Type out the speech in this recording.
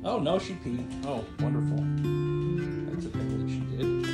Oh no, she peed. Oh, wonderful. That's a thing that she did.